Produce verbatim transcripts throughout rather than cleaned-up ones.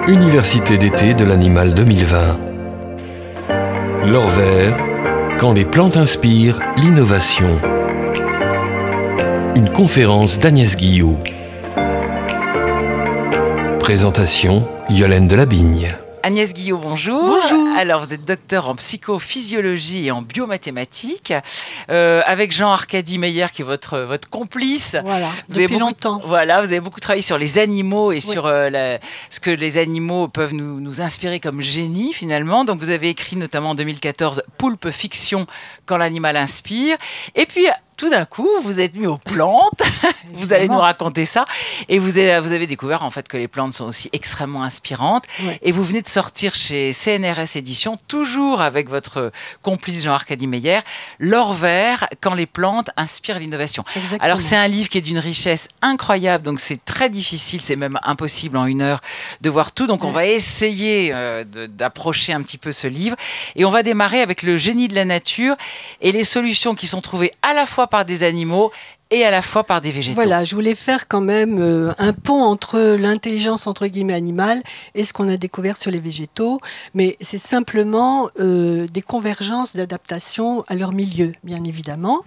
Université d'été de l'animal deux mille vingt. L'or vert, quand les plantes inspirent l'innovation. Une conférence d'Agnès Guillot. Présentation, Yolène Delabigne. Agnès Guillot, bonjour. Bonjour. Alors, vous êtes docteur en psychophysiologie et en biomathématiques, euh, avec Jean-Arcadie Meyer, qui est votre, votre complice. Voilà, vous depuis avez beaucoup, longtemps. Voilà, vous avez beaucoup travaillé sur les animaux et oui. sur euh, la, ce que les animaux peuvent nous, nous inspirer comme génie, finalement. Donc, vous avez écrit notamment en deux mille quatorze « Poulpe fiction, quand l'animal inspire ». Et puis, tout d'un coup, vous êtes mis aux plantes. Vous allez nous raconter ça. Et vous avez, vous avez découvert en fait que les plantes sont aussi extrêmement inspirantes. Ouais. Et vous venez de sortir chez C N R S Éditions, toujours avec votre complice Jean-Arcadie Meyer, L'or vert, quand les plantes inspirent l'innovation. Exactement. Alors c'est un livre qui est d'une richesse incroyable, donc c'est très difficile, c'est même impossible en une heure de voir tout. Donc ouais. on va essayer euh, de, d'approcher un petit peu ce livre. Et on va démarrer avec le génie de la nature et les solutions qui sont trouvées à la fois par des animaux et à la fois par des végétaux. Voilà, je voulais faire quand même euh, un pont entre l'intelligence entre guillemets animale et ce qu'on a découvert sur les végétaux, mais c'est simplement euh, des convergences d'adaptation à leur milieu, bien évidemment.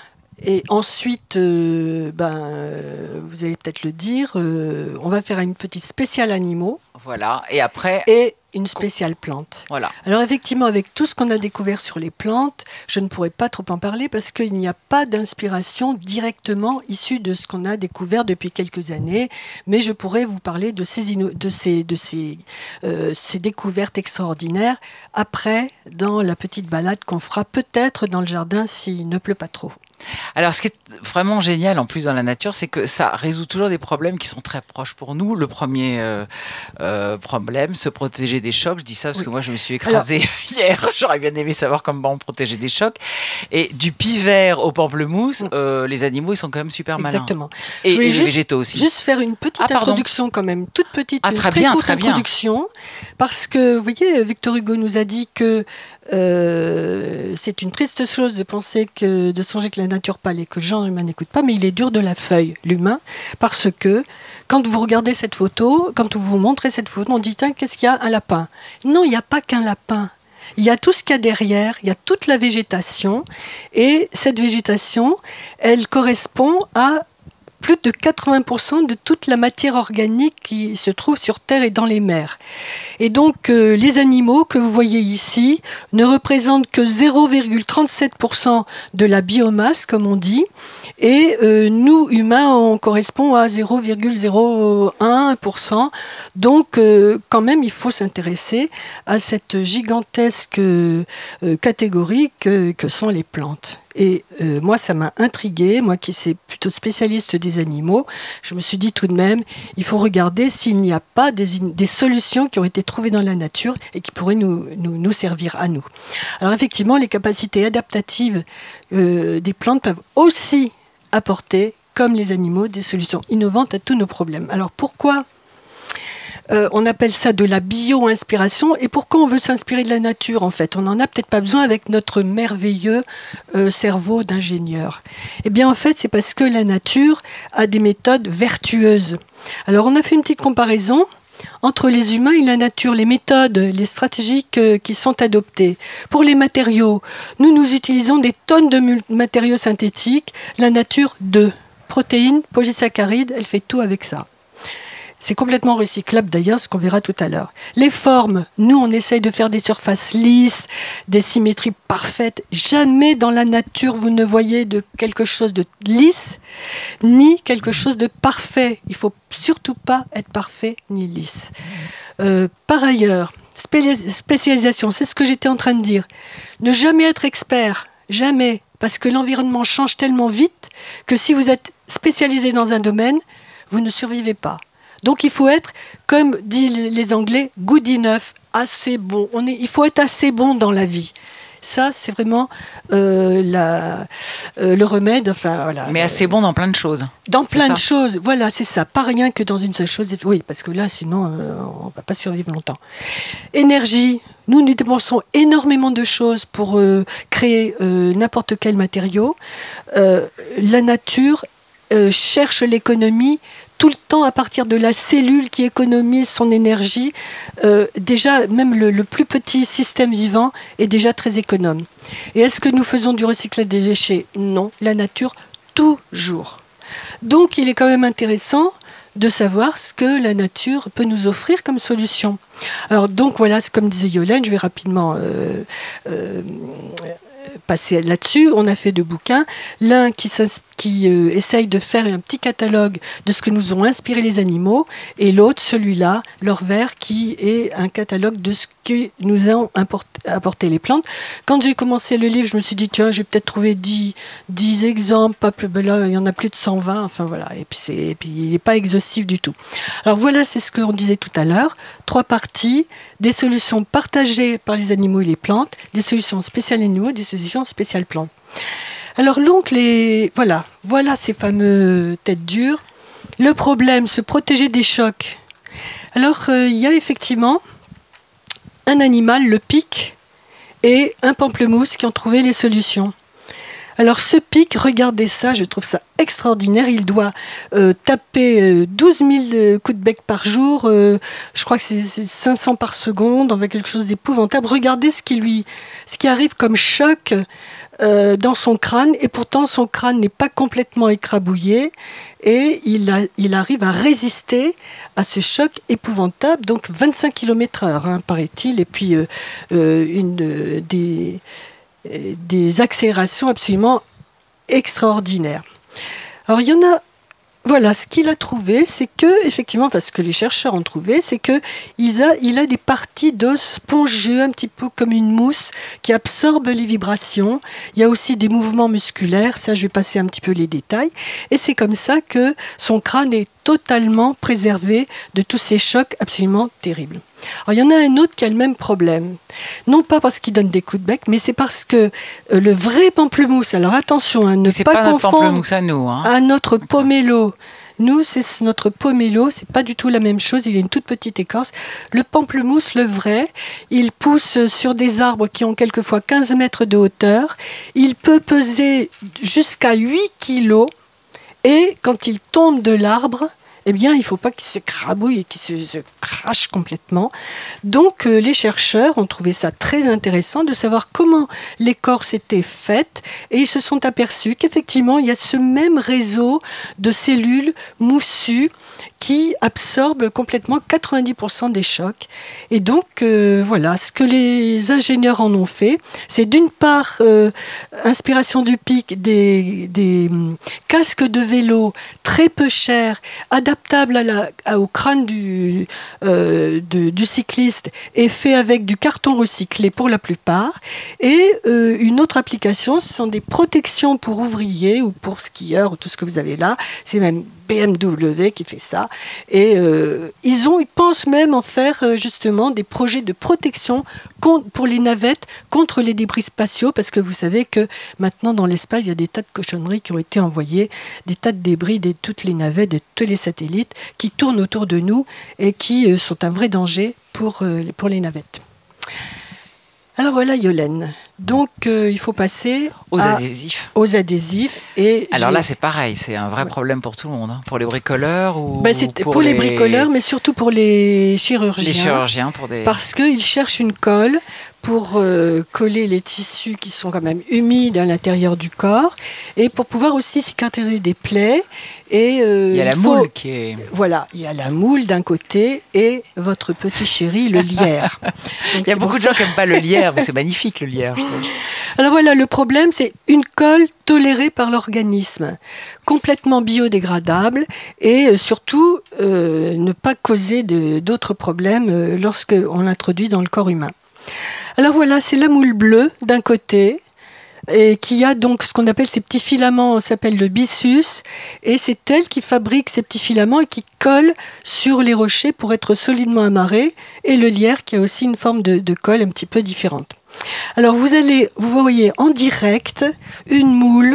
Et ensuite, euh, ben, euh, vous allez peut-être le dire, euh, on va faire une petite spéciale animaux. Voilà, et après... Et une spéciale plante. Voilà. Alors effectivement, avec tout ce qu'on a découvert sur les plantes, je ne pourrais pas trop en parler parce qu'il n'y a pas d'inspiration directement issue de ce qu'on a découvert depuis quelques années, mais je pourrais vous parler de ces, de ces, de ces, euh, ces découvertes extraordinaires après, dans la petite balade qu'on fera peut-être dans le jardin s'il ne pleut pas trop. Alors, ce qui est vraiment génial en plus dans la nature, c'est que ça résout toujours des problèmes qui sont très proches pour nous. Le premier euh, euh, problème, se protéger des chocs. Je dis ça parce oui. que moi, je me suis écrasée Alors... hier. J'aurais bien aimé savoir comment on protéger des chocs. Et du pivert au pamplemousse, oui. euh, les animaux, ils sont quand même super malins. Exactement. Et, et les juste, végétaux aussi. Juste faire une petite ah, introduction quand même, toute petite, ah, très très bien, courte très introduction. Bien. Parce que, vous voyez, Victor Hugo nous a dit que euh, c'est une triste chose de penser que, de songer que la nature parle et que le genre humain n'écoute pas, mais il est dur de la feuille, l'humain, parce que quand vous regardez cette photo, quand vous vous montrez cette photo, on dit, tiens, qu'est-ce qu'il y a? Un lapin. Non, il n'y a pas qu'un lapin. Il y a tout ce qu'il y a derrière, il y a toute la végétation, et cette végétation, elle correspond à plus de quatre-vingts pour cent de toute la matière organique qui se trouve sur Terre et dans les mers. Et donc, euh, les animaux que vous voyez ici ne représentent que zéro virgule trente-sept pour cent de la biomasse, comme on dit, et euh, nous, humains, on correspond à zéro virgule zéro un pour cent. Donc, euh, quand même, il faut s'intéresser à cette gigantesque euh, catégorie que, que sont les plantes. Et euh, moi, ça m'a intriguée, moi qui suis plutôt spécialiste des animaux. Je me suis dit tout de même, il faut regarder s'il n'y a pas des, des solutions qui ont été trouvées dans la nature et qui pourraient nous, nous, nous servir à nous. Alors effectivement, les capacités adaptatives euh, des plantes peuvent aussi apporter, comme les animaux, des solutions innovantes à tous nos problèmes. Alors pourquoi Euh, on appelle ça de la bio-inspiration. Et pourquoi on veut s'inspirer de la nature, en fait? On n'en a peut-être pas besoin avec notre merveilleux euh, cerveau d'ingénieur. Eh bien, en fait, c'est parce que la nature a des méthodes vertueuses. Alors, on a fait une petite comparaison entre les humains et la nature, les méthodes, les stratégies que, qui sont adoptées. Pour les matériaux, nous, nous utilisons des tonnes de matériaux synthétiques. La nature, deux. Protéines, polysaccharides, elle fait tout avec ça. C'est complètement recyclable d'ailleurs, ce qu'on verra tout à l'heure. Les formes, nous on essaye de faire des surfaces lisses, des symétries parfaites. Jamais dans la nature vous ne voyez de quelque chose de lisse, ni quelque chose de parfait. Il ne faut surtout pas être parfait ni lisse. Euh, par ailleurs, spécialisation, c'est ce que j'étais en train de dire. Ne jamais être expert, jamais, parce que l'environnement change tellement vite que si vous êtes spécialisé dans un domaine, vous ne survivez pas. Donc il faut être, comme disent les Anglais, good enough, assez bon. On est, il faut être assez bon dans la vie. Ça, c'est vraiment euh, la, euh, le remède. Enfin, voilà. Mais assez bon dans plein de choses. Dans plein de choses, voilà, c'est ça. Pas rien que dans une seule chose. Oui, parce que là, sinon, euh, on ne va pas survivre longtemps. Énergie. Nous, nous dépensons énormément de choses pour euh, créer euh, n'importe quel matériau. Euh, la nature euh, cherche l'économie tout le temps à partir de la cellule qui économise son énergie. Euh, déjà, même le, le plus petit système vivant est déjà très économe. Et est-ce que nous faisons du recyclage des déchets? Non, la nature, toujours. Donc, il est quand même intéressant de savoir ce que la nature peut nous offrir comme solution. Alors, donc, voilà, comme disait Yolène, je vais rapidement euh, euh, passer là-dessus. On a fait deux bouquins. L'un qui, qui euh, essaye de faire un petit catalogue de ce que nous ont inspiré les animaux, et l'autre, celui-là, L'Or vert, qui est un catalogue de ce que nous ont apporté les plantes. Quand j'ai commencé le livre, je me suis dit, tiens, j'ai peut-être trouvé dix, dix exemples, pas plus, ben là, il y en a plus de cent vingt, enfin voilà, et puis, c'est, et puis il n'est pas exhaustif du tout. Alors voilà, c'est ce qu'on disait tout à l'heure, trois parties, des solutions partagées par les animaux et les plantes, des solutions spéciales animaux, des solutions spéciales plantes. Alors donc, les, voilà, voilà ces fameux têtes dures. Le problème, se protéger des chocs. Alors, euh, il y a effectivement un animal, le pic, et un pamplemousse qui ont trouvé les solutions. Alors ce pic, regardez ça, je trouve ça extraordinaire. Il doit euh, taper euh, douze mille coups de bec par jour. Euh, je crois que c'est cinq cents par seconde, avec quelque chose d'épouvantable. Regardez ce qui lui, ce qui arrive comme choc euh, dans son crâne. Et pourtant, son crâne n'est pas complètement écrabouillé. Et il, a, il arrive à résister à ce choc épouvantable. Donc vingt-cinq kilomètres heure, hein, paraît-il. Et puis euh, euh, une euh, des... des accélérations absolument extraordinaires. Alors il y en a, voilà, ce qu'il a trouvé, c'est que, effectivement, enfin, ce que les chercheurs ont trouvé, c'est que il a, il a des parties d'os spongieux, un petit peu comme une mousse, qui absorbe les vibrations. Il y a aussi des mouvements musculaires, ça je vais passer un petit peu les détails, et c'est comme ça que son crâne est totalement préservé de tous ces chocs absolument terribles. Alors, il y en a un autre qui a le même problème. Non pas parce qu'il donne des coups de bec, mais c'est parce que euh, le vrai pamplemousse, alors attention, hein, ne c'est pas, pas confondre notre pamplemousse à nous. Hein. À notre pomelo. Nous, c'est notre pomelo, c'est pas du tout la même chose, il a une toute petite écorce. Le pamplemousse, le vrai, il pousse sur des arbres qui ont quelquefois quinze mètres de hauteur. Il peut peser jusqu'à huit kilos. Et quand il tombe de l'arbre, eh bien, il ne faut pas qu'il s'écrabouille et qu'il se, se crache complètement. Donc, euh, les chercheurs ont trouvé ça très intéressant de savoir comment l'écorce était faite. Et ils se sont aperçus qu'effectivement, il y a ce même réseau de cellules moussues qui absorbent complètement quatre-vingt-dix pour cent des chocs. Et donc, euh, voilà, ce que les ingénieurs en ont fait, c'est d'une part, euh, inspiration du pic, des, des hum, casques de vélo très peu chers, adaptables à la, à, au crâne du, euh, de, du cycliste et faits avec du carton recyclé pour la plupart. Et euh, une autre application, ce sont des protections pour ouvriers ou pour skieurs, ou tout ce que vous avez là. C'est même B M W qui fait ça. Et euh, ils, ont, ils pensent même en faire euh, justement des projets de protection contre, pour les navettes contre les débris spatiaux, parce que vous savez que maintenant dans l'espace, il y a des tas de cochonneries qui ont été envoyées, des tas de débris de toutes les navettes, de tous les satellites qui tournent autour de nous et qui euh, sont un vrai danger pour, euh, pour les navettes. Alors voilà, Yolène. Donc, euh, il faut passer aux à, adhésifs. Aux adhésifs. Et alors là, c'est pareil, c'est un vrai ouais. problème pour tout le monde. Hein. Pour les bricoleurs ou ben c'est pour, pour les... les bricoleurs, mais surtout pour les chirurgiens. Les chirurgiens pour des... Parce qu'ils cherchent une colle pour euh, coller les tissus qui sont quand même humides à l'intérieur du corps et pour pouvoir aussi cicatriser des plaies. Et, euh, il y a la il faut... moule qui est... Voilà, il y a la moule d'un côté et votre petit chéri, le lierre. Donc, il y a beaucoup de gens qui n'aiment pas le lierre, mais c'est magnifique le lierre, je trouve. Alors voilà, le problème, c'est une colle tolérée par l'organisme, complètement biodégradable et surtout euh, ne pas causer de, d'autres problèmes euh, lorsqu'on l'introduit dans le corps humain. Alors voilà, c'est la moule bleue d'un côté, et qui a donc ce qu'on appelle ces petits filaments, s'appelle le byssus, et c'est elle qui fabrique ces petits filaments et qui colle sur les rochers pour être solidement amarrés, et le lierre qui a aussi une forme de, de colle un petit peu différente. Alors vous allez, vous voyez en direct une moule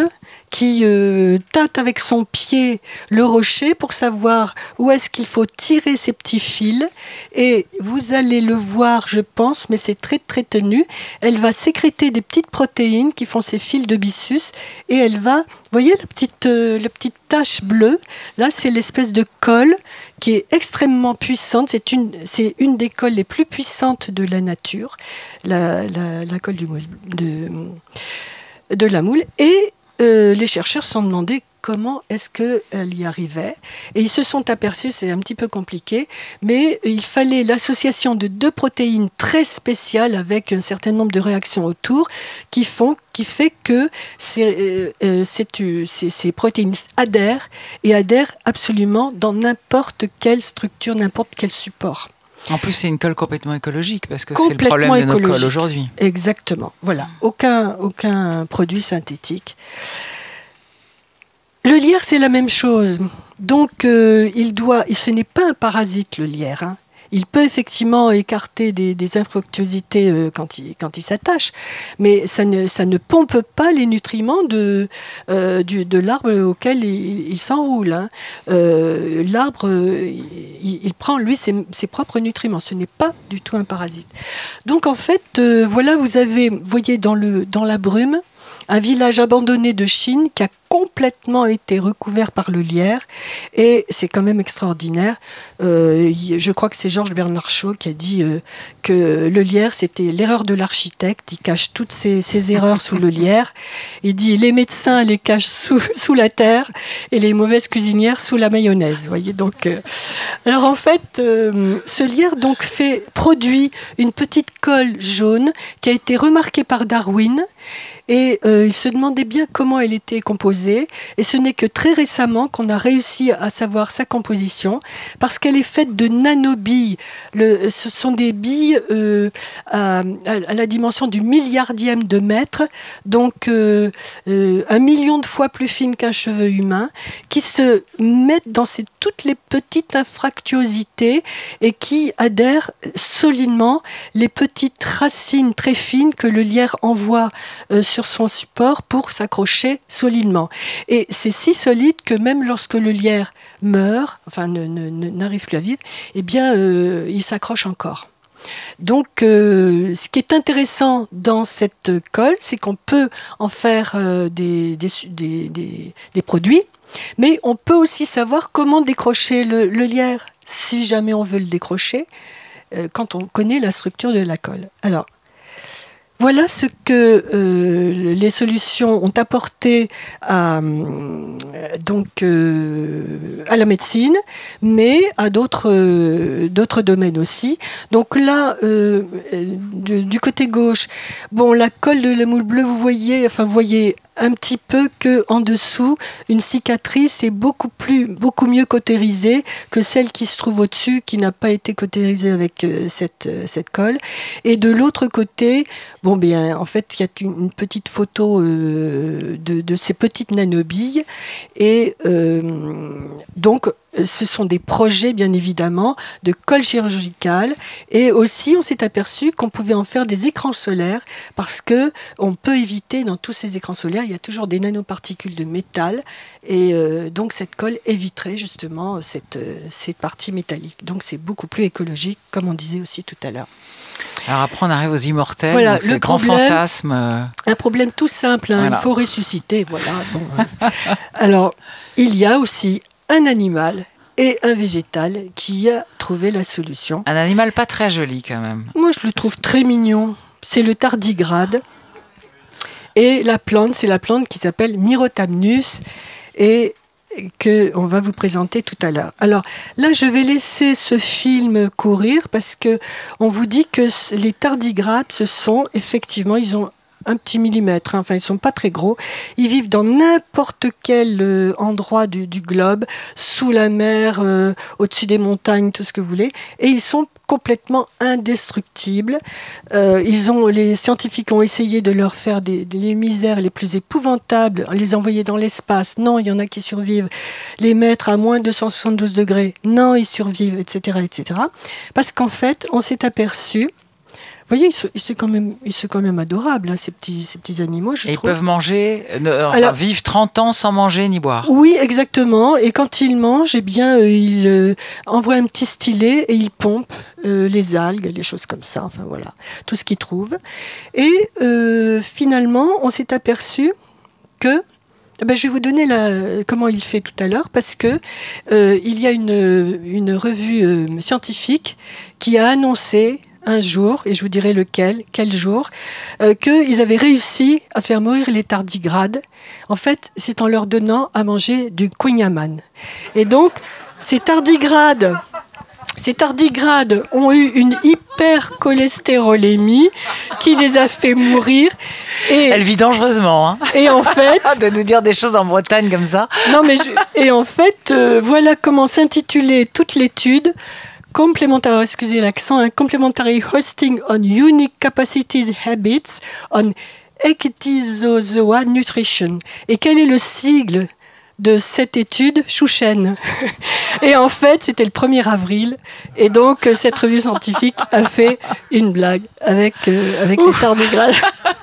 qui euh, tâte avec son pied le rocher pour savoir où est-ce qu'il faut tirer ces petits fils. Et vous allez le voir, je pense, mais c'est très très tenu. Elle va sécréter des petites protéines qui font ces fils de byssus et elle va, vous voyez la petite, euh, la petite tache bleue, là c'est l'espèce de colle qui est extrêmement puissante. C'est une, c'est une des colles les plus puissantes de la nature, la, la, la colle du mousse, de, de la moule. Et euh, les chercheurs se sont demandé comment est-ce qu'elle y arrivait. Et ils se sont aperçus, c'est un petit peu compliqué, mais il fallait l'association de deux protéines très spéciales avec un certain nombre de réactions autour qui, font, qui fait que ces, euh, ces, ces, ces protéines adhèrent et adhèrent absolument dans n'importe quelle structure, n'importe quel support. En plus, c'est une colle complètement écologique parce que c'est le problème de nos colles aujourd'hui. Exactement. Voilà. Aucun, aucun produit synthétique. Le lierre, c'est la même chose. Donc, euh, il doit, ce n'est pas un parasite, le lierre. Hein. Il peut effectivement écarter des, des infructuosités euh, quand il, quand il s'attache, mais ça ne, ça ne pompe pas les nutriments de, euh, du, de l'arbre auquel il, il s'enroule. Hein. Euh, l'arbre, il, il prend, lui, ses, ses propres nutriments. Ce n'est pas du tout un parasite. Donc, en fait, euh, voilà, vous avez, vous voyez, dans, le, dans la brume, un village abandonné de Chine qui a complètement été recouvert par le lierre et c'est quand même extraordinaire. Euh, je crois que c'est Georges Bernard Shaw qui a dit euh, que le lierre c'était l'erreur de l'architecte, il cache toutes ses, ses erreurs sous le lierre. Il dit les médecins les cachent sous, sous la terre et les mauvaises cuisinières sous la mayonnaise. Vous voyez donc. Euh, alors en fait, euh, ce lierre donc fait produit une petite colle jaune qui a été remarquée par Darwin. Et euh, il se demandait bien comment elle était composée. Et ce n'est que très récemment qu'on a réussi à savoir sa composition, parce qu'elle est faite de nanobilles. Le, ce sont des billes euh, à, à la dimension du milliardième de mètre, donc euh, euh, un million de fois plus fines qu'un cheveu humain, qui se mettent dans ces, toutes les petites infractuosités et qui adhèrent solidement les petites racines très fines que le lierre envoie euh, sur son support pour s'accrocher solidement. Et c'est si solide que même lorsque le lierre meurt, enfin ne, ne, n'arrive plus à vivre, eh bien euh, il s'accroche encore. Donc euh, ce qui est intéressant dans cette colle, c'est qu'on peut en faire euh, des, des, des, des, des produits, mais on peut aussi savoir comment décrocher le, le lierre, si jamais on veut le décrocher, euh, quand on connaît la structure de la colle. Alors, voilà ce que euh, les solutions ont apporté à, donc, euh, à la médecine, mais à d'autres, euh, d'autres domaines aussi. Donc là, euh, du, du côté gauche, bon, la colle de la moule bleue, vous voyez, enfin, vous voyez un petit peu qu'en dessous, une cicatrice est beaucoup, plus, beaucoup mieux cautérisée que celle qui se trouve au-dessus, qui n'a pas été cautérisée avec euh, cette, euh, cette colle. Et de l'autre côté, bon, bien, en fait, il y a une, une petite photo euh, de, de ces petites nanobilles. Et euh, donc, ce sont des projets, bien évidemment, de colle chirurgicale. Et aussi, on s'est aperçu qu'on pouvait en faire des écrans solaires parce qu'on peut éviter, dans tous ces écrans solaires, il y a toujours des nanoparticules de métal. Et euh, donc, cette colle éviterait justement cette, cette partie métallique. Donc, c'est beaucoup plus écologique, comme on disait aussi tout à l'heure. Alors après, on arrive aux immortels, voilà, donc le grand fantasme. Un problème tout simple, hein, voilà. Il faut ressusciter. Voilà. Bon, hein. Alors, il y a aussi un animal et un végétal qui a trouvé la solution. Un animal pas très joli quand même. Moi, je le trouve très mignon. C'est le tardigrade. Et la plante, c'est la plante qui s'appelle Myrotamnus et qu'on va vous présenter tout à l'heure. Alors là, je vais laisser ce film courir parce qu'on vous dit que les tardigrades, ce sont effectivement, ils ont un petit millimètre, hein. Enfin ils sont pas très gros, ils vivent dans n'importe quel euh, endroit du, du globe, sous la mer, euh, au-dessus des montagnes, tout ce que vous voulez, et ils sont complètement indestructibles. Euh, ils ont, les scientifiques ont essayé de leur faire des, des misères les plus épouvantables, les envoyer dans l'espace, non, il y en a qui survivent, les mettre à moins deux cent soixante-douze degrés, non, ils survivent, et cetera, et cetera. Parce qu'en fait, on s'est aperçu, voyez, ils sont, ils sont, quand, même, ils sont quand même adorables, hein, ces, petits, ces petits animaux, je Et trouve. ils peuvent manger, euh, enfin, Alors, vivre trente ans sans manger ni boire. Oui, exactement. Et quand ils mangent, eh bien, euh, ils euh, envoient un petit stylet et ils pompent euh, les algues, les choses comme ça. Enfin, voilà, tout ce qu'ils trouvent. Et euh, finalement, on s'est aperçu que... Ben, je vais vous donner la, comment il fait tout à l'heure, parce que euh, il y a une, une revue euh, scientifique qui a annoncé un jour, et je vous dirai lequel, quel jour, euh, qu'ils avaient réussi à faire mourir les tardigrades. En fait, c'est en leur donnant à manger du quinyaman. Et donc, ces tardigrades... Ces tardigrades ont eu une hypercholestérolémie qui les a fait mourir. Et, Elle vit dangereusement. Hein. Et en fait... de nous dire des choses en Bretagne comme ça. Non, mais je, et en fait, euh, voilà comment s'intitulait toute l'étude. Complementary, excusez l'accent, hein, Complementary Hosting on Unique Capacities Habits on Ecdysozoa Nutrition. Et quel est le sigle de cette étude? Chouchen. Et en fait, c'était le premier avril. Et donc, cette revue scientifique a fait une blague avec, euh, avec les tardigrades.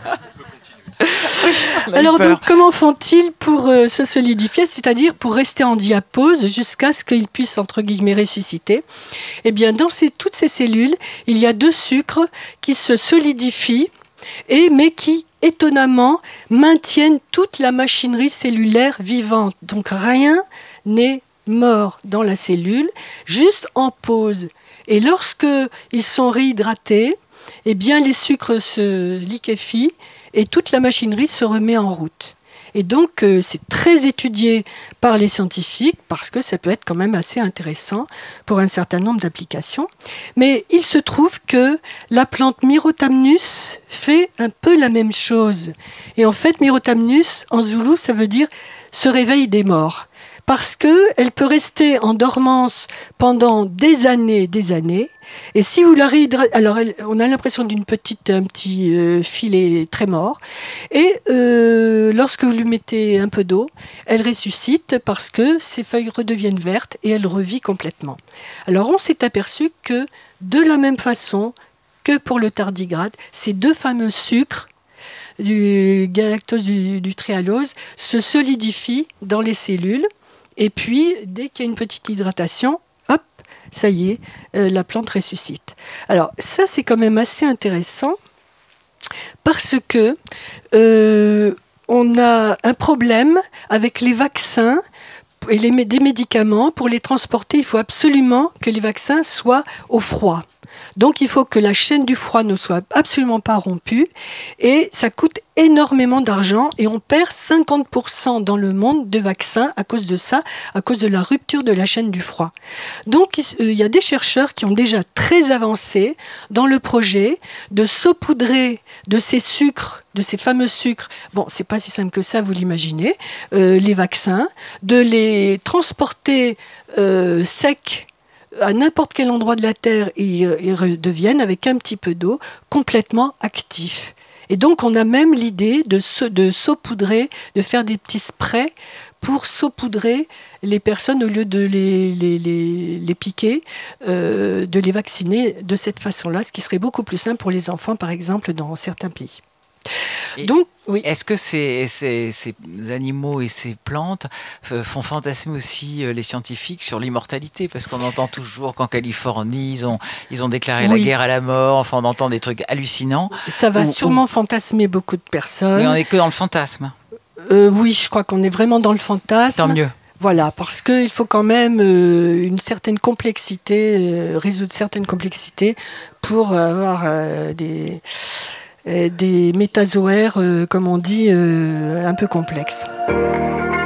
Alors, donc, comment font-ils pour euh, se solidifier, c'est-à-dire pour rester en diapause jusqu'à ce qu'ils puissent, entre guillemets, ressusciter? Eh bien, dans ces, toutes ces cellules, il y a deux sucres qui se solidifient, et, mais qui étonnamment, maintiennent toute la machinerie cellulaire vivante. Donc rien n'est mort dans la cellule, juste en pause. Et lorsque ils sont réhydratés, eh bien les sucres se liquéfient et toute la machinerie se remet en route. Et donc, euh, c'est très étudié par les scientifiques parce que ça peut être quand même assez intéressant pour un certain nombre d'applications. Mais il se trouve que la plante Mirotamnus fait un peu la même chose. Et en fait, Mirotamnus, en zoulou, ça veut dire « se réveille des morts ». Parce qu'elle peut rester en dormance pendant des années des années. Et si vous la réhydratez, alors elle, on a l'impression d'une petite, un petit euh, filet très mort. Et euh, lorsque vous lui mettez un peu d'eau, elle ressuscite parce que ses feuilles redeviennent vertes et elle revit complètement. Alors on s'est aperçu que de la même façon que pour le tardigrade, ces deux fameux sucres du galactose, du, du tréhalose, se solidifient dans les cellules. Et puis, dès qu'il y a une petite hydratation, hop, ça y est, euh, la plante ressuscite. Alors, ça, c'est quand même assez intéressant parce que euh, on a un problème avec les vaccins et les, des médicaments. Pour les transporter, il faut absolument que les vaccins soient au froid. Donc, il faut que la chaîne du froid ne soit absolument pas rompue et ça coûte énormément d'argent et on perd cinquante pour cent dans le monde de vaccins à cause de ça, à cause de la rupture de la chaîne du froid. Donc, il y a des chercheurs qui ont déjà très avancé dans le projet de saupoudrer de ces sucres, de ces fameux sucres, bon, c'est pas si simple que ça, vous l'imaginez, euh, les vaccins, de les transporter euh, secs à n'importe quel endroit de la Terre, ils, ils redeviennent, avec un petit peu d'eau, complètement actifs. Et donc, on a même l'idée de, de saupoudrer, de faire des petits sprays pour saupoudrer les personnes au lieu de les, les, les, les piquer, euh, de les vacciner de cette façon-là, ce qui serait beaucoup plus simple pour les enfants, par exemple, dans certains pays. Et donc, oui. Est-ce que ces, ces, ces animaux et ces plantes font fantasmer aussi les scientifiques sur l'immortalité? Parce qu'on entend toujours qu'en Californie, ils ont, ils ont déclaré oui. la guerre à la mort. Enfin, on entend des trucs hallucinants. Ça va ou, sûrement ou... fantasmer beaucoup de personnes. Mais on n'est que dans le fantasme. Euh, oui, je crois qu'on est vraiment dans le fantasme. Tant mieux. Voilà, parce qu'il faut quand même euh, une certaine complexité, euh, résoudre certaines complexités pour avoir euh, des... des métazoaires, euh, comme on dit, euh, un peu complexes.